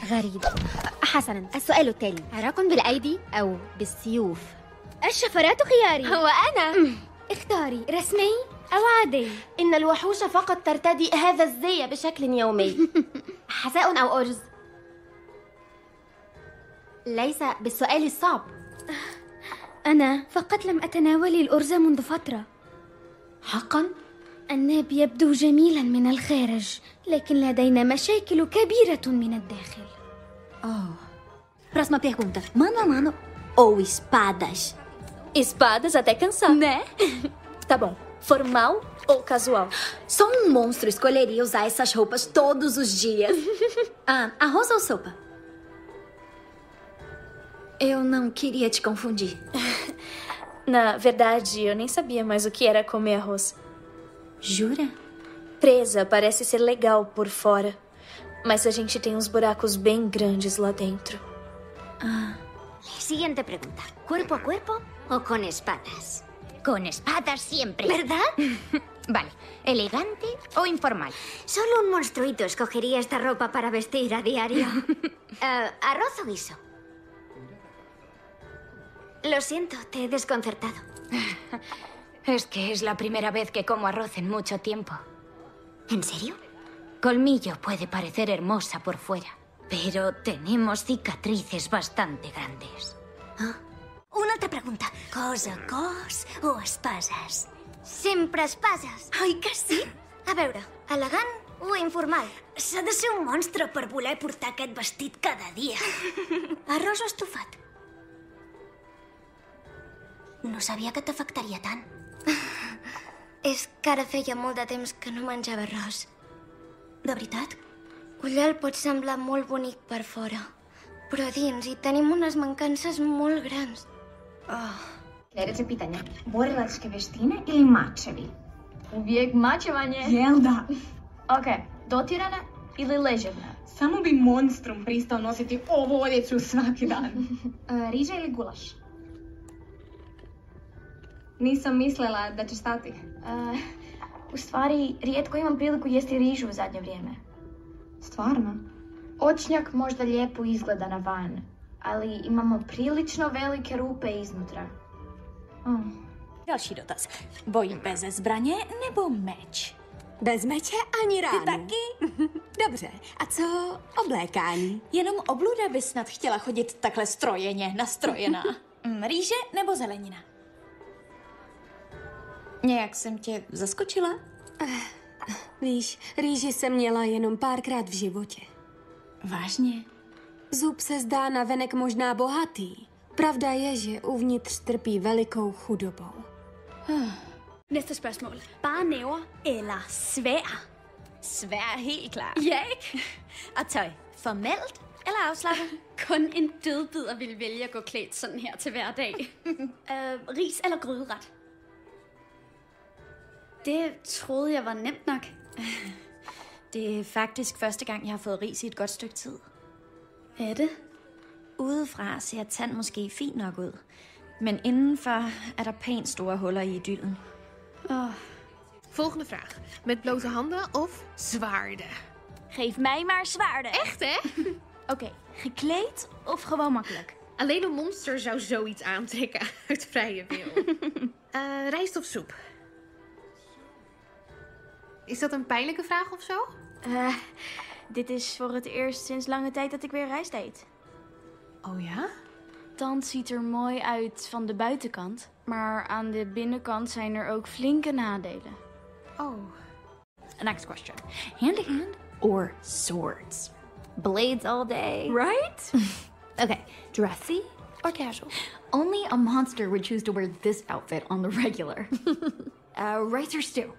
غريب. حسناً، السؤال التالي: عراق بالأيدي أو بالسيوف؟ الشفرات خياري. هو أنا. اختاري رسمي أو عادي. إن الوحوش فقط ترتدي هذا الزي بشكل يومي. حساء أو أرز؟ ليس بالسؤال الصعب. أنا فقط لم أتناول الأرز منذ فترة. حقاً؟ الناب يبدو جميلاً من الخارج، لكن لدينا مشاكل كبيرة من الداخل. Próxima pergunta. Mano a mano ou espadas? Espadas até cansar. Né? Tá bom. Formal ou casual? Só um monstro escolheria usar essas roupas todos os dias. Arroz ou sopa? Eu não queria te confundir. Na verdade, eu nem sabia mais o que era comer arroz. Jura? Presa parece ser legal por fora, mas a gente tem uns buracos bem grandes lá dentro. Siguiente pregunta. ¿Cuerpo a cuerpo o con espadas? Con espadas siempre. ¿Verdad? Vale. ¿Elegante o informal? Solo un monstruito escogería esta ropa para vestir a diario. ¿Arroz o guiso? Lo siento, te he desconcertado. Es que es la primera vez que como arroz en mucho tiempo. ¿En serio? Colmillo puede parecer hermosa por fuera, pero tenemos cicatrices bastante grandes. Una altra pregunta. Cosa, cos o espases? Sempre espases. Oi que sí? A veure, elegant o informal? S'ha de ser un monstre per voler portar aquest vestit cada dia. Arròs o estofat? No sabia que t'afectaria tant. És que ara feia molt de temps que no menjava arròs. De veritat? Ullal pot semblar molt bonic per fora, però a dins hi tenim unes mancances molt grans. Sljedeće pitanje. Borilačke vještine ili mačevi? Uvijek mačevanje. Jel da? Ok, dotirana ili ležerna? Samo bi monstrum pristao nositi ovu odjeću svaki dan. Riža ili gulaš? Nisam mislila da će stati. U stvari, rijetko imam priliku jesti rižu u zadnje vrijeme. Stvarno? Očnjak možda lijepo izgleda na van, ali imamo prilično velike rupe iznutra. Další dotaz. Boj bez zbraně nebo meč? Bez meče ani ránu. Ty taky? Dobře, a co oblékání? Jenom obluda by snad chtěla chodit takhle strojeně, nastrojená. Rýže nebo zelenina? Nějak jsem tě zaskočila? Víš, rýži jsem měla jenom párkrát v životě. Vážně? Zub se zdá navenek možná bohatý. Pravda je, že uvnitř trpí velikou chudobou. Næste spørgsmål. Bare næver eller svær? Svær helt klart. Ja, ikke? Og tøj. Formelt eller afslappet? Kun en dødbider ville vælge at gå klædt sådan her til hverdag. Ris eller gryderet? Det troede jeg var nemt nok. Det er faktisk første gang, jeg har fået ris i et godt stykke tid. Er det? Udefra ser tand måske fint nok ud, men indenfor er der pænt store huller i idyllen. Volgende vraag. Met blote handen of zwaarden? Geef mij maar zwaarden. Echt, hè? Oké, gekleed of gewoon makkelijk? Alleen een monster zou zoiets aantrekken uit vrije wil. Rijst of soep? Is dat een pijnlijke vraag of zo? Dit is voor het eerst sinds lange tijd dat ik weer rijst eet. Oh ja? Tand ziet er mooi uit van de buitenkant, maar aan de binnenkant zijn er ook flinke nadelen. Oh. Next question. Hand to hand or swords? Blades all day. Right? Okay, dressy or casual? Only a monster would choose to wear this outfit on the regular. Rice or stew?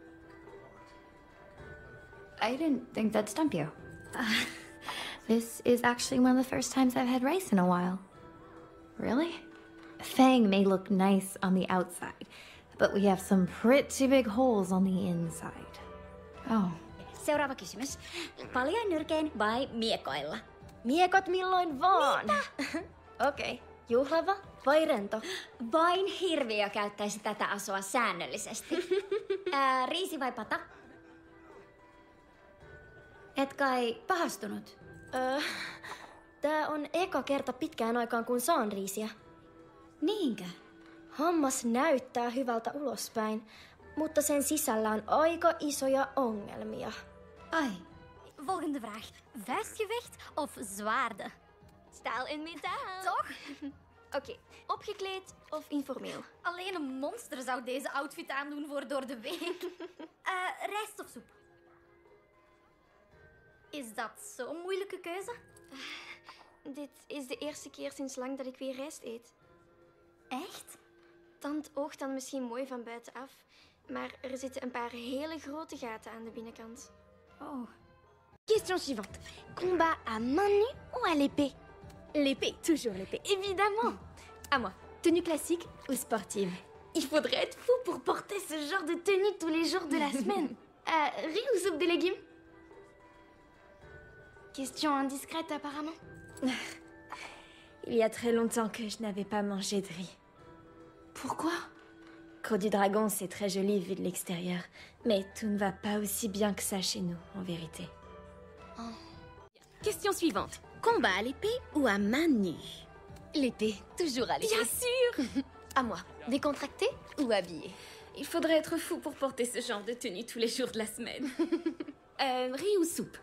I didn't think that'd stump you. This is actually one of the first times I've had rice in a while. Really? Fang may look nice on the outside, but we have some pretty big holes on the inside. Oh. Seuraava kysymys. Paljain nyrkein vai miekoilla? Miekot milloin vaan. Okei. Juhlava vai rento? Vain hirviö käyttäisi tätä asua säännöllisesti. Riisi vai pata? Et kai pahastunut? Tää on eka kerta pitkään aikaan, kun saan riisiä. Niinkö? Hammas näyttää hyvältä ulospäin, mutta sen sisällä on aika isoja ongelmia. Ai. Volgende vraag. Vuistgevecht of zwaarden? Staal in metaal. Toch? Oké, opgekleed of informeel? Alleen een monster zou deze outfit aandoen voor door de week. Rijst of soep? Is dat zo'n moeilijke keuze? Dit is de eerste keer sinds lang dat ik weer rijst eet. Echt? Tand oogt dan misschien mooi van buitenaf, maar er zitten een paar hele grote gaten aan de binnenkant. Oh. Question suivante. Combat à main nue ou à l'épée? L'épée, toujours l'épée, évidemment. À moi, tenue classique ou sportive? Il faudrait être fou pour porter ce genre de tenue tous les jours de la semaine. Riz ou soupe de légumes? Question indiscrète apparemment. Il y a très longtemps que je n'avais pas mangé de riz. Pourquoi? Croc du dragon, c'est très joli vu de l'extérieur, mais tout ne va pas aussi bien que ça chez nous, en vérité. Oh. Question suivante. Combat à l'épée ou à main nue? L'épée, toujours à l'épée. Bien sûr. À moi, décontracté ou habillé? Il faudrait être fou pour porter ce genre de tenue tous les jours de la semaine. Riz ou soupe?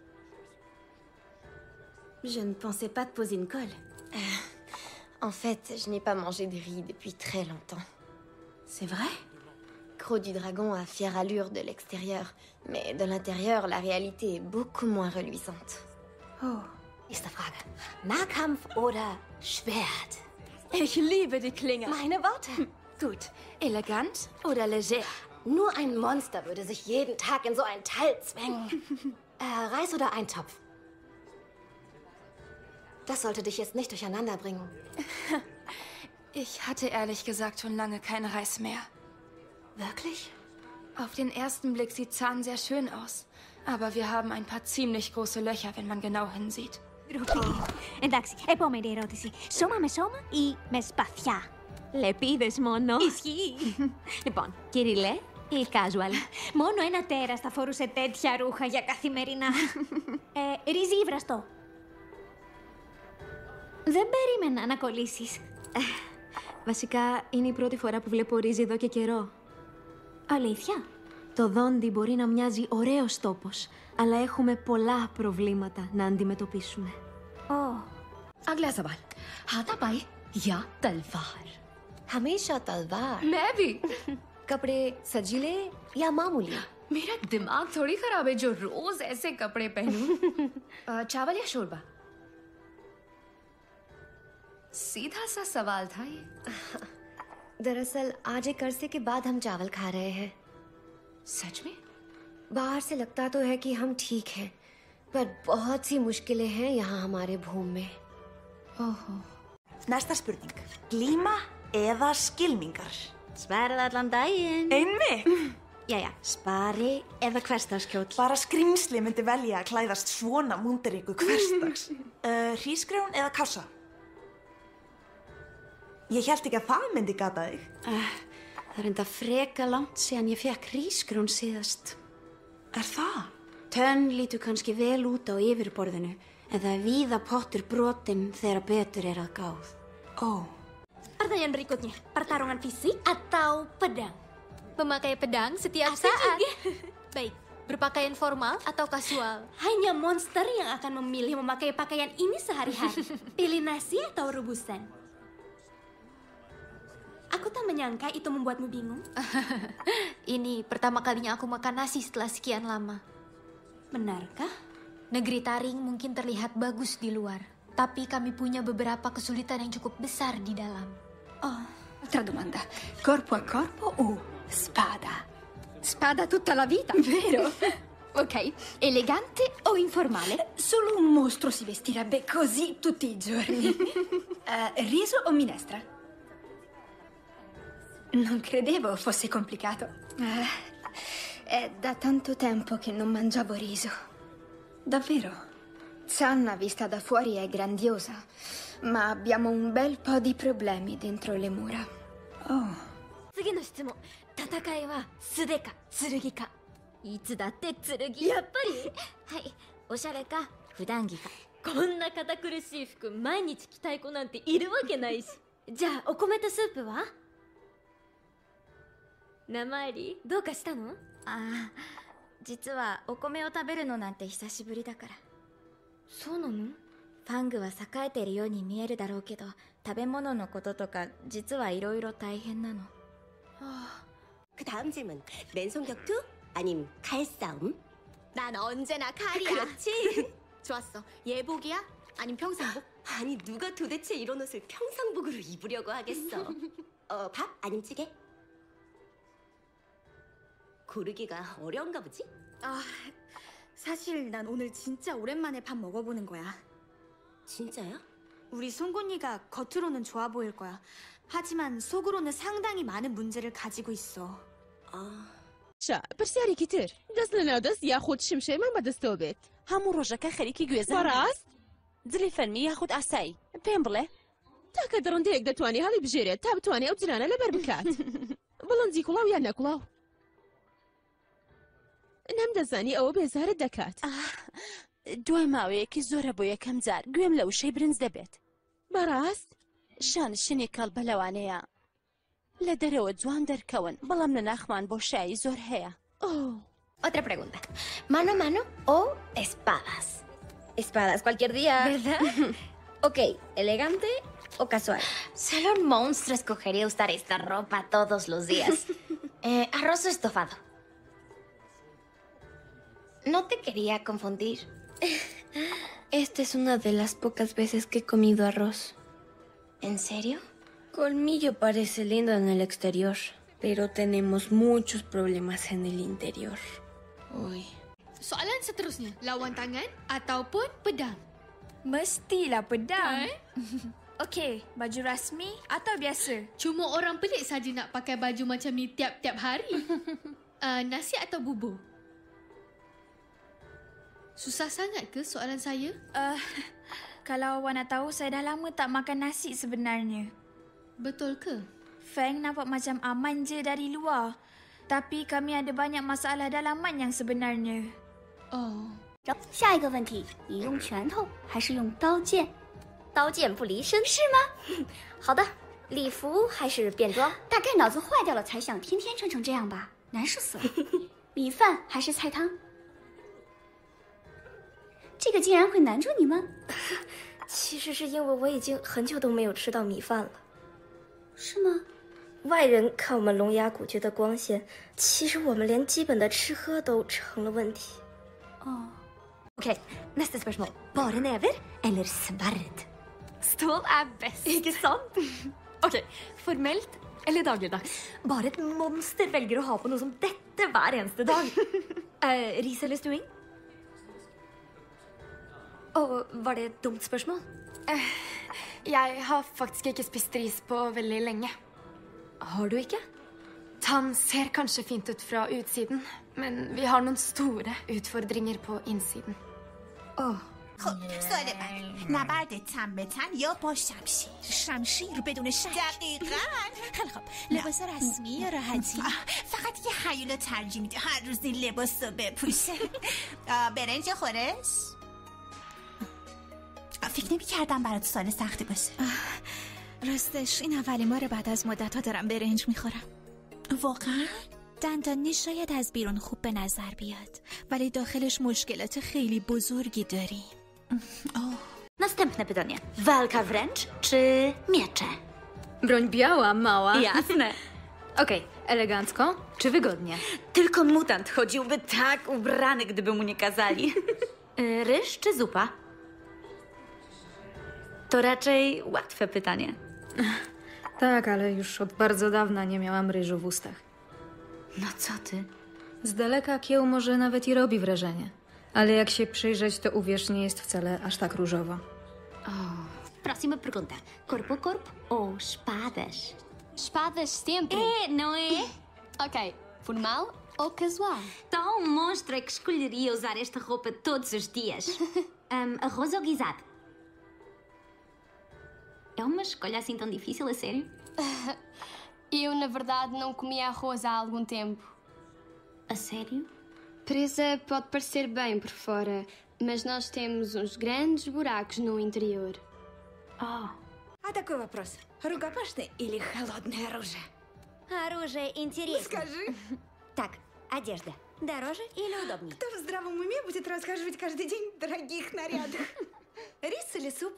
Je ne pensais pas te poser une colle. En fait, je n'ai pas mangé de riz depuis très longtemps. C'est vrai? Croc du dragon a fière allure de l'extérieur, mais de l'intérieur, la réalité est beaucoup moins reluisante. Oh. Nächste Frage. Nahkampf oder Schwert? Ich liebe die Klinge. Meine Worte. Gut. Elegant oder leger? Nur ein Monster würde sich jeden Tag in so ein Teil zwängen. Reis oder Eintopf? Das sollte dich jetzt nicht durcheinander bringen. Ich hatte ehrlich gesagt schon lange kein Reis mehr. Wirklich? Auf den ersten Blick sieht Zahn sehr schön aus. Aber wir haben ein paar ziemlich große Löcher, wenn man genau hinsieht. Εντάξει, επόμενη ερώτηση. Σώμα με σώμα ή με σπαθιά? Λεπίδες μόνο. Ισχύει. Λοιπόν, κυριλέ ή casual? Μόνο ένα τέρας θα φορούσε τέτοια ρούχα για καθημερινά. Ρύζι ή βραστό? Δεν περίμενα να κολλήσεις. Βασικά, είναι η πρώτη φορά που βλέπω ρύζι εδώ και καιρό. Αλήθεια? Το δόντι μπορεί να μοιάζει ωραίος τόπος, αλλά έχουμε πολλά προβλήματα να αντιμετωπίσουμε. أغلى سؤال. هذا باي या तलवार? हमेशा तलवार. मैं भी. कपड़े सजीले या मामूली? मेरा दिमाग थोड़ी खराब है जो रोज ऐसे कपड़े पहनूं. चावल या शोरबा? सीधा सा सवाल था ये. दरअसल आज एक अरसे के बाद हम चावल खा रहे हैं. सच में? बाहर से लगता तो है कि हम ठीक हैं, पर बहुत सी मुश्किलें हैं यहाँ हमारे भूम में. Næsta spurning. Glíma eða skylmingar? Sparið allan daginn. Einmitt. Jæja, spari eða hversdagskjóll? Bara skrimsli myndi velja að klæðast svona múndaríku hversdags. Hrísgrjón eða kássa? Ég hélt ekki að það myndi gata þig. Það er enda freka langt síðan ég fekk hrísgrjón síðast. Er það? Tönn lítur kannski vel út á yfirborðinu, en það er víða pottur brotinn þegar betur er að gáð. Pertanyaan berikutnya, pertarungan fisik atau pedang? Memakai pedang setiap saat. Baik, berpakaian formal atau kasual? Hanya monster yang akan memilih memakai pakaian ini sehari-hari. Pilih nasi atau rebusan? Aku tak menyangka itu membuatmu bingung. Ini pertama kalinya aku makan nasi setelah sekian lama. Benarkah? Negeri Taring mungkin terlihat bagus di luar, tapi kami punya beberapa kesulitan yang cukup besar di dalam. Altra domanda. Corpo a corpo o spada? Spada tutta la vita, vero? Ok, elegante o informale? Solo un mostro si vestirebbe così tutti i giorni. Riso o minestra? Non credevo fosse complicato. È da tanto tempo che non mangiavo riso. Davvero? Sanna vista da fuori è grandiosa, ma abbiamo un bel po' di problemi dentro le mura. 次の質問。戦いは素手か剣か？いつだって剣。やっぱり。はい。おしゃれか普段着か。こんな堅苦しい服毎日着たい子なんているわけないし。じゃあお米とスープは？Namari、どうかしたの？ ああ、実はお米を食べるのなんて久しぶりだから。 そうなの？ ファングは栄えてるように見えるだろうけど、食べ物のこととか実はいろいろ大変なの。 그 다음 질문. 맨손 격투? 아님 칼싸움? 난 언제나 칼이야. 그렇지. 좋았어. 예복이야? 아님 평생복? 아니 누가 도대체 이런 옷을 평상복으로 입으려고 하겠어. 밥? 아님 찌개? 고르기가 어려운가 보지? 사실 난 오늘 진짜 오랜만에 밥 먹어보는 거야. 진짜요? 우리 송곳니가 겉으로는 좋아 보일 거야. 하지만 속으로는 상당히 많은 문제를 가지고 있어. شا پرسیاری کتر دەست لە ناو دەست یاخود شمشێرمان بەدەستەوە بێت هەموو ڕۆژەکە خەریکی گوێزە بەڕاست جلی فەرمی یاخود ئاسایی پێم بڵێ تاکە دڕندەیەک دەتوانێت هەڵی بژێرێت تا بتوانێت ئەو جرانە لەبەر بکات بڵندی کوڵاو یان نەکوڵاو نەمدەزانی ئەوە بێزارت دەکات دوای ماوەیەکی زۆرە بۆ یەکەم جار گوێم لە وشەی برنج دەبێت بەڕاست شان شنی کەڵ بە لەوانەیە لە دەرەوە جوان دەرکەون بەڵام لە ناخمان بۆ شایی زۆر هەیە. Otra pregunta. ¿Mano a mano o espadas? Espadas cualquier día. ¿Verdad? Ok, ¿elegante o casual? Solo un monstruo escogería usar esta ropa todos los días. Arroz o estofado. No te quería confundir. Esta es una de las pocas veces que he comido arroz. ¿En serio? Colmillo parece lindo en el exterior, pero tenemos muchos problemas en el interior. Uy. Soalan seterusnya, lawan tangan ataupun pedang? Mestilah pedang. Okey, baju rasmi atau biasa? Cuma orang pelik saja nak pakai baju macam ni tiap-tiap hari. Nasi atau bubur? Susah sangat ke soalan saya? Kalau awak nak tahu, saya dah lama tak makan nasi sebenarnya. Betul ke? Feng nampak macam aman je dari luar. Tapi kami ada banyak masalah dalaman yang sebenarnya. 下一个问题，你用拳头还是用刀剑？ 刀剑不离身是吗？好的，礼服还是便装？ 大概脑子坏掉了才想天天穿成这样吧，难受死了。米饭还是菜汤？这个竟然会难住你吗？ 其实是因为我已经很久都没有吃到米饭了。 是吗？ 外人看我们聋哑古绝的光鲜，其实我们连基本的吃喝都成了问题。 Okej, neste spørsmål. Bare never eller sverd? Stål er best. Ikke sant? Ok, formelt eller dagligdags? Bare et monster velger å ha på noe som dette hver eneste dag. Ris eller stuing? Var det et dumt spørsmål? Jeg har faktisk ikke spist ris på veldig lenge. Har du ikke? Tann ser kanskje fint ut fra utsiden, men vi har noen store utfordringer på innsiden. خب سوال بعد نبرد تن به تن یا با شمشیر؟ شمشیر بدون شک. دقیقاً. خیلی خب لباس رسمی یا راحتی؟ فقط یه هیولا ترجیح میده هر روز این لباس رو بپوشه. برنج خورش؟ فکر نمی کردم برات سوال سختی باشه. راستش این اولین بار بعد از مدت ها دارم برنج میخورم. واقعا؟ دندانی شاید از بیرون خوب به نظر بیاد ولی داخلش مشکلات خیلی بزرگی داریم. Następne pytanie. Walka wręcz czy miecze? Broń biała, mała. Jasne. Okej, elegancko czy wygodnie? Tylko mutant chodziłby tak ubrany, gdyby mu nie kazali. Ryż czy zupa? To raczej łatwe pytanie. Tak, ale już od bardzo dawna nie miałam ryżu w ustach. No co ty? Z daleka kieł może nawet i robi wrażenie. Ale jak się przyjrzeć, to uwierz, nie jest wcale aż tak różowo. Próxima pergunta. Corpo a corpo ou espadas? Espadas sempre. Não é? Ok, formal ou casual? Então um monstro é que escolheria usar esta roupa todos os dias. Arroz ou guisado? É uma escolha assim tão difícil, a sério? Eu, na verdade, não comia arroz há algum tempo. A sério? Presa pode parecer bem por fora, mas nós temos uns grandes buracos no interior. А такой вопрос. Рукопашное или холодное оружие? Оружие интереснее. Скажи. Так, одежда. Дороже или удобнее? Кто в здравом уме будет расхаживать каждый день в дорогих нарядах? Рис или суп?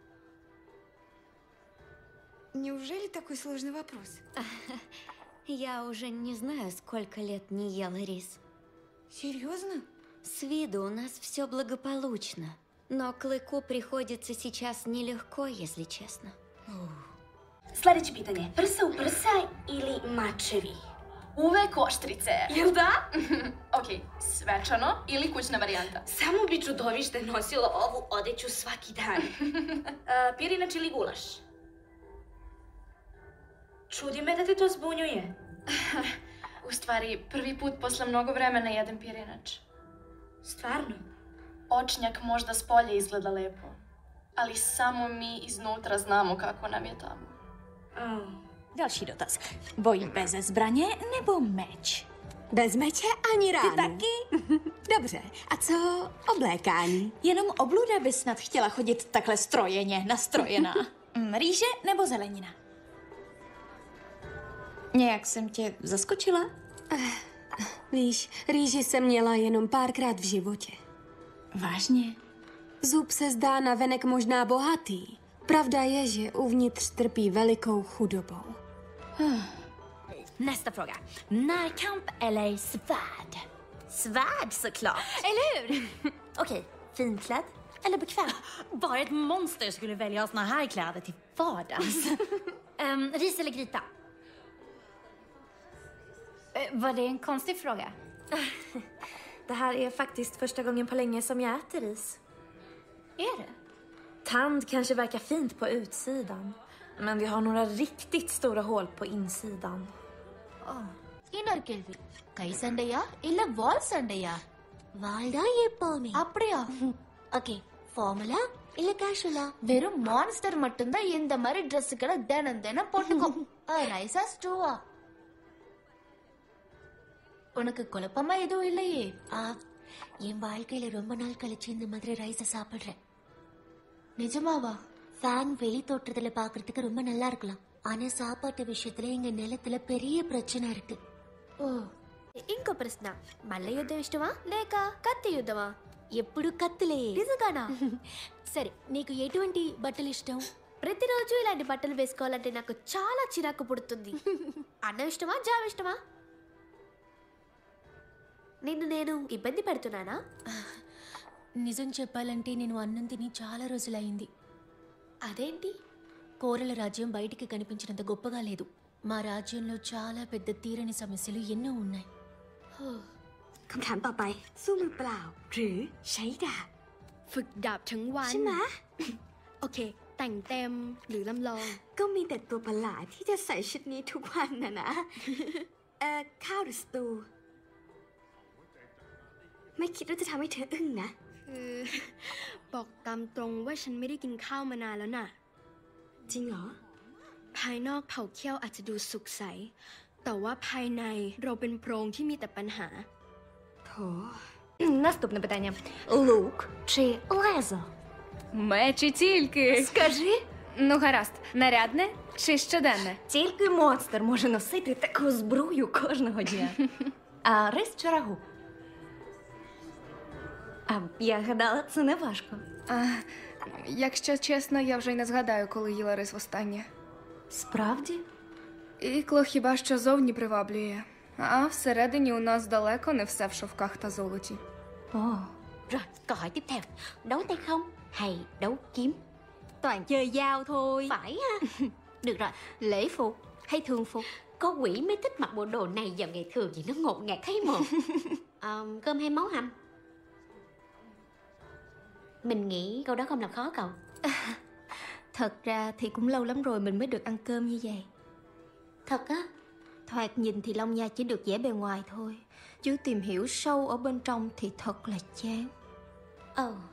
Неужели такой сложный вопрос? Я уже не знаю, сколько лет не ела рис. Серьезно? С виду у нас все благополучно. Но Клыку приходится сейчас нелегко, если честно. Sljedeće pitanje. Prsa u prsa ili mačevi? Uvek oštrice. Jel da? Ok, svečano ili kućna varijanta? Samo bi čudovište nosilo ovu odeću svaki dan. Pirinač ili gulaš? Čudi me da te to zbunjuje. U stvari, prvi put posle mnogo vremena jedem pirinač. Stvarno? Očnjak možda s polja izgleda lepo, ali samo mi iznutra znamo kako nam je tamo. Další dotaz. Boj bez zbraně nebo meč? Bez meče ani ránu. Ty taky? Dobře, a co oblékání? Jenom obluda by snad chtěla chodit takhle strojeně, nastrojená. Rýže nebo zelenina? Nějak jsem tě zaskočila? Víš, rýži jsem měla jenom párkrát v životě. Vážně? Zub se zdá navenek možná bohatý. Pravda je, že uvnitř trpí velikou chudobou. Nästa fråga. Närkamp eller svärd? Svärd såklart. Eller hur? Okej, finklädd eller bekväm? Bara ett monster skulle välja såna här kläder till vardags. Ris eller gryta? Var det en konstig fråga? Det här är faktiskt första gången på länge som jag äter ris. Är det? Tand kanske verkar fint på utsidan, men vi har några riktigt stora hål på insidan. இன்னொரு கேள்வி கை சண்டையா இல்ல வால் சண்டையா? வால் தான் எப்பவுமே. அப்படியா? ஓகே, ஃபார்மலா இல்ல கேஷுவலா? வெறும் மான்ஸ்டர் மட்டும்தான் இந்த மாதிரி ட்ரெஸ்ஸுகளை தினம் போட்டுக்கும். ரைஸா ஸ்டூவா? உனக்கு குழப்பமா எதுவும் இல்லையே? என் வாழ்க்கையில ரொம்ப நாள் கழிச்சு இந்த மாதிரி ரைஸை சாப்பிடுறேன். நிஜமாவா? ஃபேன் வெளி தோற்றத்துல பாக்குறதுக்கு ரொம்ப நல்லா இருக்கலாம், ஆனா சாப்பாட்டு விஷயத்துல எங்க நிலத்துல பெரிய பிரச்சனை இருக்கு. ఇంకో ప్రశ్న, మల్ల యుద్ధం ఇష్టమా లేక కత్తి యుద్ధమా? ఎప్పుడు కత్తులే. నిజంగానా? సరే, నీకు ఎటువంటి బట్టలు ఇష్టం? ప్రతిరోజు ఇలాంటి బట్టలు వేసుకోవాలంటే నాకు చాలా చిరాకు పుడుతుంది. అన్నం ఇష్టమా, జామ్ ఇష్టమా? నిన్ను నేను ఇబ్బంది పెడుతున్నానా? నిజం చెప్పాలంటే నేను అన్నం తిని చాలా రోజులైంది. అదేంటి? కోరల రాజ్యం బయటికి కనిపించినంత గొప్పగా లేదు. మా రాజ్యంలో చాలా పెద్ద తీరని సమస్యలు ఎన్నో ఉన్నాయి. คำถามต่อไปสู้มือเปล่าหรือใช้ดาบฝึกดาบทั้งวันใช่ไหมโอเค แต่งเต็มหรือลำลองก็มีแต่ตัวประหลาดที่จะใส่ชุดนี้ทุกวันนะข้าวหรือสตูไม่คิดว่าจะทำให้เธออึ้งนะบอกตามตรงว่าฉันไม่ได้กินข้าวมานานแล้วน่ะจริงเหรอภายนอกเผาเขี้ยวอาจจะดูสุขใส แต่ว่าภายในเราเป็นโพรงที่มีแต่ปัญหา Наступне питання. Лук чи лезо? Меч і тільки. Скажи. Ну, гаразд. Нарядне чи щоденне? Тільки монстр може носити таку зброю кожного дня. А рис чи рагу? Я гадала, це не важко. Якщо чесно, я вже й не згадаю, коли їла рис востаннє. Справді? Ікло хіба що зовні приваблює. А всередині у нас далеко не все в шовках та золоті. Rồi, câu hỏi tiếp theo. Đấu tay không hay đấu kiếm? Toàn chơi dao thôi. Phải ha. Được rồi, lễ phục hay thường phục? Có quỷ mới thích mặc bộ đồ này vào ngày thường vì nó ngột ngạt thấy mồm. Cơm hay máu hầm? Mình nghĩ câu đó không làm khó cậu. Thật ra thì cũng lâu lắm rồi mình mới được ăn cơm như vậy. Thật á? Thoạt nhìn thì Long Nha chỉ được vẻ bề ngoài thôi, chứ tìm hiểu sâu ở bên trong thì thật là chán.